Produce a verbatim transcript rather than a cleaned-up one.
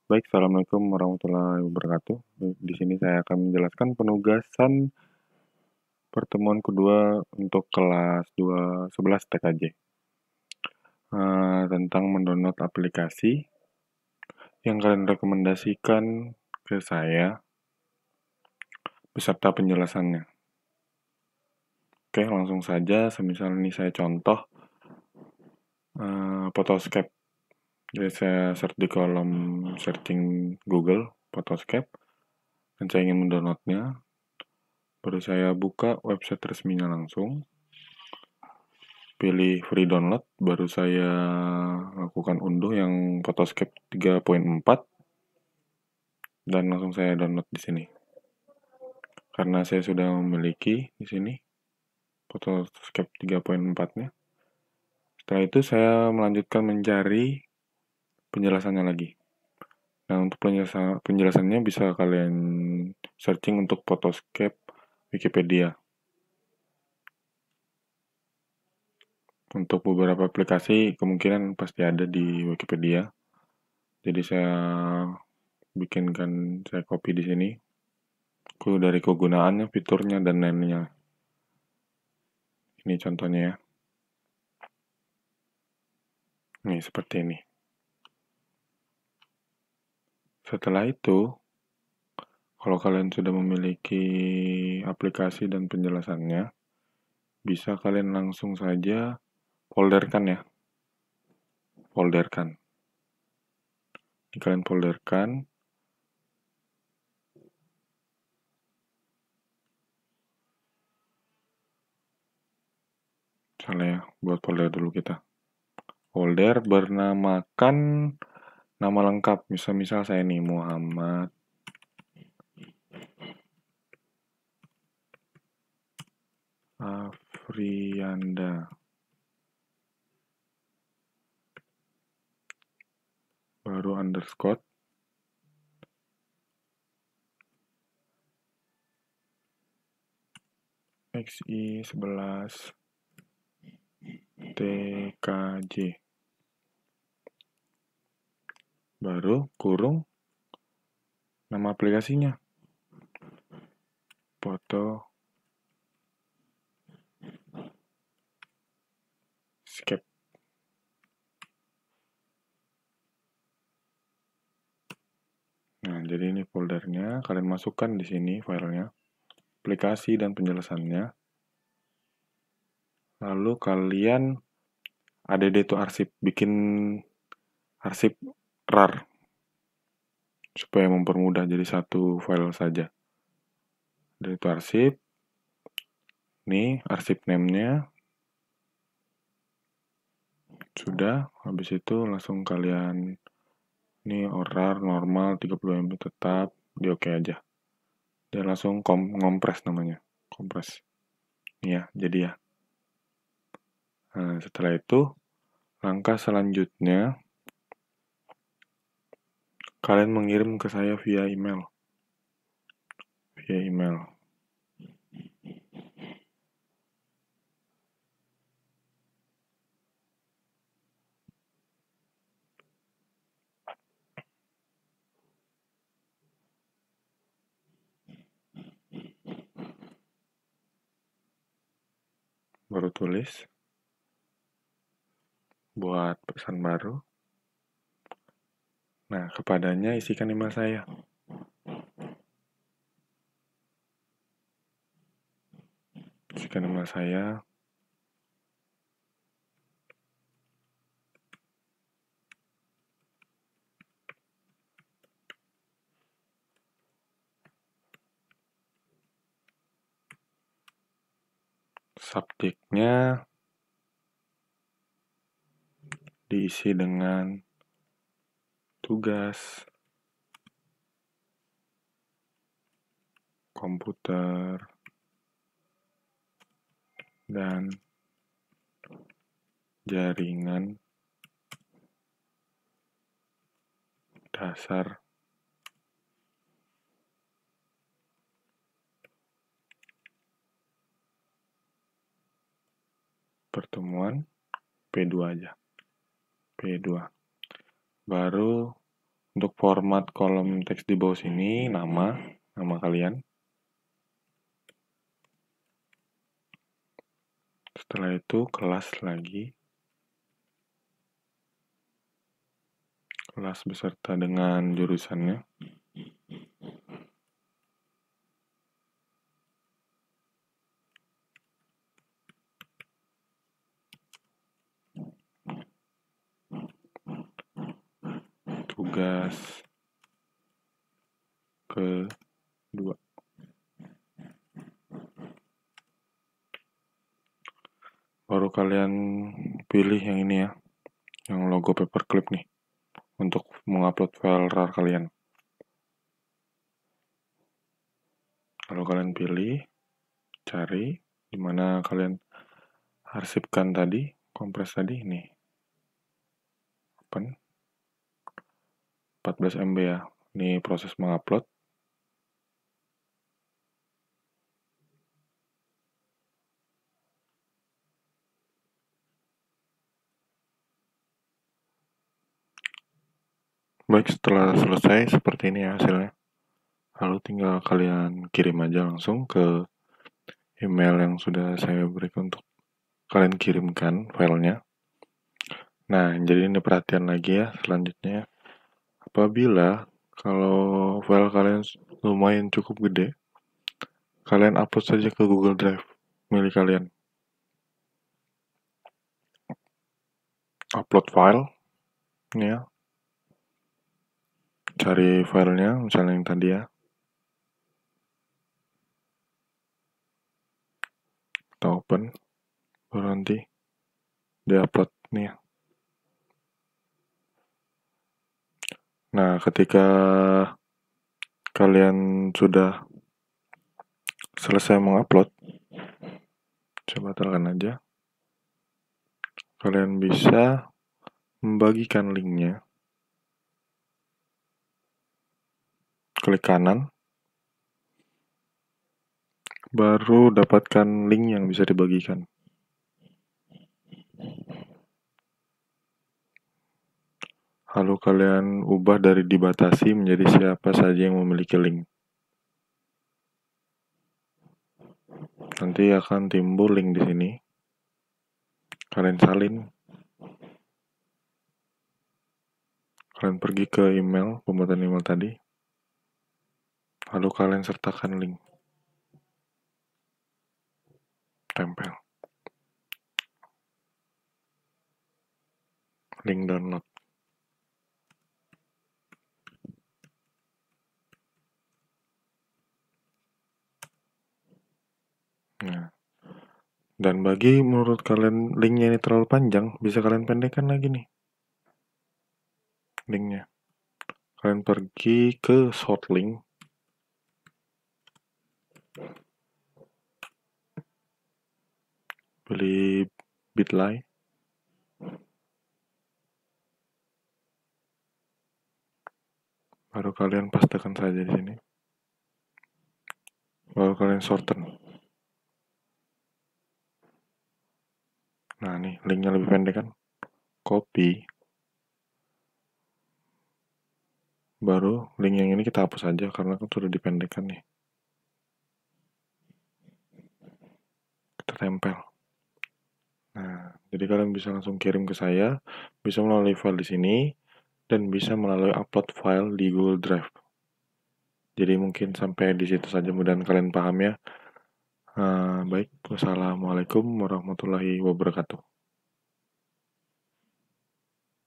Baik, Assalamualaikum warahmatullahi wabarakatuh. Di sini saya akan menjelaskan penugasan pertemuan kedua untuk kelas dua sebelas T K J. Uh, tentang mendownload aplikasi yang kalian rekomendasikan ke saya beserta penjelasannya. Oke, langsung saja. Semisal ini saya contoh uh, Photoscape. Jadi saya search di kolom searching Google Photoscape dan saya ingin mendownloadnya. Baru saya buka website resminya langsung, pilih free download, baru saya lakukan unduh yang Photoscape tiga titik empat dan langsung saya download di sini. Karena saya sudah memiliki di sini Photoscape tiga titik empat-nya. Setelah itu saya melanjutkan mencari penjelasannya lagi. Nah, untuk penjelasan, penjelasannya bisa kalian searching untuk Photoscape Wikipedia. Untuk beberapa aplikasi kemungkinan pasti ada di Wikipedia. Jadi saya bikinkan, saya copy di sini. Ku dari kegunaannya, fiturnya, dan lainnya. Ini contohnya ya. Nih, seperti ini. Setelah itu, kalau kalian sudah memiliki aplikasi dan penjelasannya, bisa kalian langsung saja folderkan ya. Folderkan. Ini kalian folderkan. Misalnya ya, buat folder dulu kita. Folder bernamakan nama lengkap. Misal-misal saya nih, Muhammad Afrianda. Baru underscore. X I sebelas T K J. Baru kurung nama aplikasinya. Foto Scape. Nah, jadi ini foldernya, kalian masukkan di sini filenya, aplikasi dan penjelasannya. Lalu kalian add to arsip, bikin arsip rar supaya mempermudah jadi satu file saja. Dari itu arsip, nih arsip name-nya sudah. Habis itu langsung kalian ini rar normal tiga puluh M B tetap, di oke aja. Dan langsung kom ngompres namanya, kompres. Ini ya, jadi ya. Nah, setelah itu langkah selanjutnya kalian mengirim ke saya via email. Via email. Baru tulis buat pesan baru. Nah, kepadanya isikan email saya. Isikan email saya. Subjeknya diisi dengan tugas komputer dan jaringan dasar pertemuan P dua aja. P dua. Baru Untuk format kolom teks di bawah sini, nama, nama kalian. Setelah itu kelas lagi. Kelas beserta dengan jurusannya. Tugas kedua. Baru kalian pilih yang ini ya, yang logo paperclip nih, untuk mengupload file rar kalian. Lalu kalian pilih, cari di mana kalian arsipkan tadi, kompres tadi, ini open empat belas M B ya. Ini proses mengupload. Baik, setelah selesai seperti ini ya hasilnya. Lalu tinggal kalian kirim aja langsung ke email yang sudah saya berikan untuk kalian kirimkan filenya. Nah, jadi ini perhatian lagi ya selanjutnya. Apabila kalau file kalian lumayan cukup gede, kalian upload saja ke Google Drive milik kalian. Upload file, ini ya. Cari filenya, misalnya yang tadi ya. Kita open, baru nanti di-upload nih ya. Nah, ketika kalian sudah selesai mengupload, saya batalkan aja. Kalian bisa membagikan linknya. Klik kanan, baru dapatkan link yang bisa dibagikan. Lalu kalian ubah dari dibatasi menjadi siapa saja yang memiliki link. Nanti akan timbul link di sini. Kalian salin. Kalian pergi ke email, pembuatan email tadi. Lalu kalian sertakan link. Tempel. Link download. Nah. Dan bagi menurut kalian linknya ini terlalu panjang, bisa kalian pendekkan lagi nih. Linknya. Kalian pergi ke short link. Pilih bit.ly. Baru kalian pastekan saja di sini. Baru kalian shorten. Nah, nih linknya lebih pendek kan? Copy. Baru link yang ini kita hapus aja karena kan sudah dipendekkan nih. Kita tempel. Nah, jadi kalian bisa langsung kirim ke saya, bisa melalui file di sini, dan bisa melalui upload file di Google Drive. Jadi mungkin sampai di situ saja, mudah-mudahan kalian paham ya. Uh, baik, wassalamualaikum warahmatullahi wabarakatuh.